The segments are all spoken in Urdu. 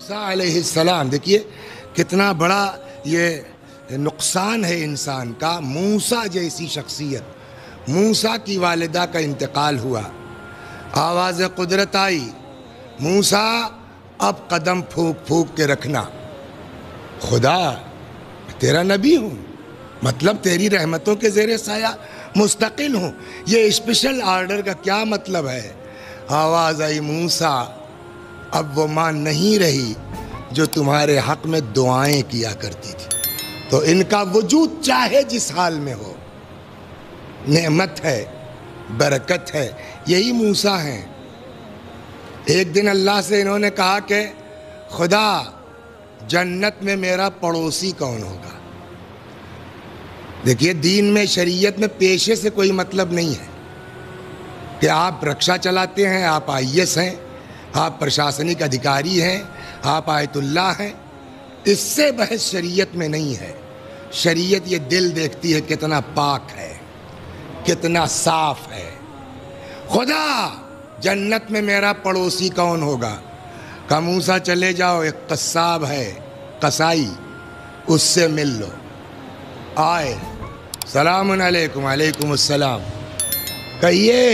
موسیٰ علیہ السلام، دیکھیے کتنا بڑا یہ نقصان ہے انسان کا۔ موسیٰ جیسی شخصیت، موسیٰ کی والدہ کا انتقال ہوا، آواز قدرت آئی، موسیٰ اب قدم پھونک پھونک کے رکھنا، خدا تیرا نبی ہوں، مطلب تیری رحمتوں کے زیر سایہ مستقل ہوں۔ یہ اسپیشل آرڈر کا کیا مطلب ہے؟ آواز آئی موسیٰ اب وہ ماں نہیں رہی جو تمہارے حق میں دعائیں کیا کرتی تھی، تو ان کا وجود چاہے جس حال میں ہو نعمت ہے، برکت ہے۔ یہی موسیٰ ہیں۔ ایک دن اللہ سے انہوں نے کہا کہ خدا جنت میں میرا پڑوسی کون ہوگا؟ دیکھیے دین میں، شریعت میں پیشے سے کوئی مطلب نہیں ہے کہ آپ رکشہ چلاتے ہیں، آپ IAS ہیں، آپ پرشاسنک ادھیکاری ہیں، آپ آیت اللہ ہیں، اس سے بحث شریعت میں نہیں ہے۔ شریعت یہ دل دیکھتی ہے کتنا پاک ہے، کتنا صاف ہے۔ خدا جنت میں میرا پڑوسی کون ہوگا؟ کہا موسیٰ چلے جاؤ، ایک قصاب ہے، قصائی، اس سے مل لو۔ آئے، سلام علیکم، وعلیکم السلام، کہیے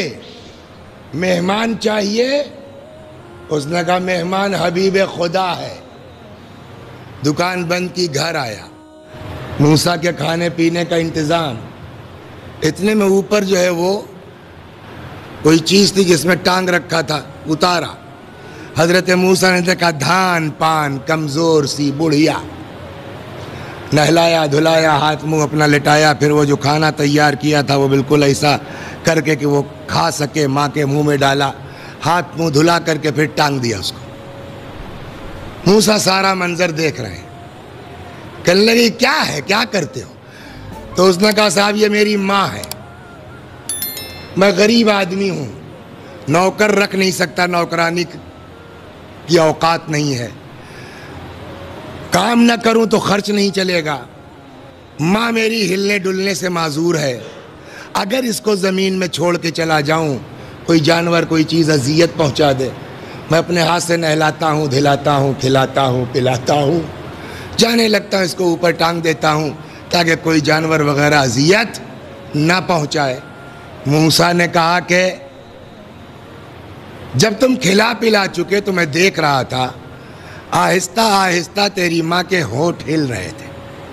مہمان چاہیے؟ اس نے کہا مہمان حبیب خدا ہے۔ دکان بند کی، گھر آیا، موسیٰ کے کھانے پینے کا انتظام، اتنے میں اوپر جو ہے وہ کوئی چیز تھی جس میں ٹانگ رکھا تھا، اتارا۔ حضرت موسیٰ نے دیکھا دھان پان کمزور سی بڑھیا، نہلایا دھلایا، ہاتھ منہ اپنا لٹایا، پھر وہ جو کھانا تیار کیا تھا وہ بالکل ایسا کر کے کہ وہ کھا سکے، ماں کے منہ میں ڈالا، ہاتھ منہ دھلا کر کے پھر ٹانگ دیا اس کو۔ موسیٰ سارا منظر دیکھ رہے ہیں، کہنے لگے کیا ہے، کیا کرتے ہو؟ تو اس نے کہا صاحب یہ میری ماں ہے، میں غریب آدمی ہوں، نوکر رکھ نہیں سکتا، نوکرانی کی اوقات نہیں ہے، کام نہ کروں تو خرچ نہیں چلے گا، ماں میری ہلنے ڈلنے سے معذور ہے، اگر اس کو زمین میں چھوڑ کے چلا جاؤں، کوئی جانور کوئی چیز اذیت پہنچا دے، میں اپنے ہاتھ سے نہلاتا ہوں، دھلاتا ہوں، کھلاتا ہوں، پلاتا ہوں، جانے لگتا ہوں، اس کو اوپر ٹانگ دیتا ہوں تاکہ کوئی جانور وغیرہ اذیت نہ پہنچائے۔ موسیٰ نے کہا کہ جب تم کھلا پلا چکے تو میں دیکھ رہا تھا آہستہ آہستہ تیری ماں کے ہونٹ ہل رہے تھے،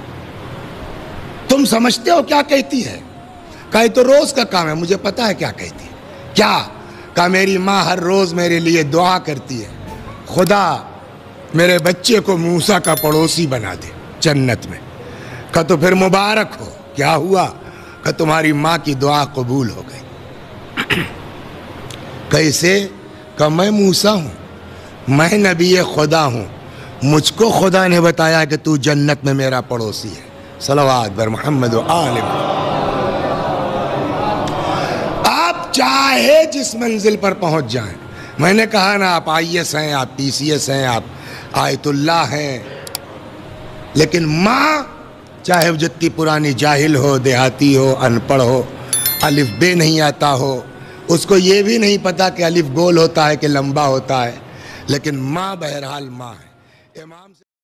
تم سمجھتے ہو کیا کہتی ہے؟ کہا یہ تو روز کا کام ہے، مجھے پتا ہے کیا کہتی ہے۔ کیا؟ کہا میری ماں ہر روز میرے لیے دعا کرتی ہے، خدا میرے بچے کو موسیٰ کا پڑوسی بنا دے جنت میں۔ کہا تو پھر مبارک ہو۔ کیا ہوا؟ کہ تمہاری ماں کی دعا قبول ہو گئی۔ کیسے؟ کہ میں موسیٰ ہوں، میں نبی خدا ہوں، مجھ کو خدا نے بتایا کہ تو جنت میں میرا پڑوسی ہے۔ صلوات بر محمد و آل محمد۔ آپ چاہے جس منزل پر پہنچ جائیں، میں نے کہا نا آپ IAS ہیں، آپ PCS ہیں، آپ آیت اللہ ہیں، لیکن ماں چاہے وہ جتنی پرانی جاہل ہو، دیہاتی ہو، ان پڑھ ہو، الف بے نہیں آتا ہو، اس کو یہ بھی نہیں پتا کہ الف گول ہوتا ہے کہ لمبا ہوتا ہے، لیکن ماں بہرحال ماں ہے۔ امام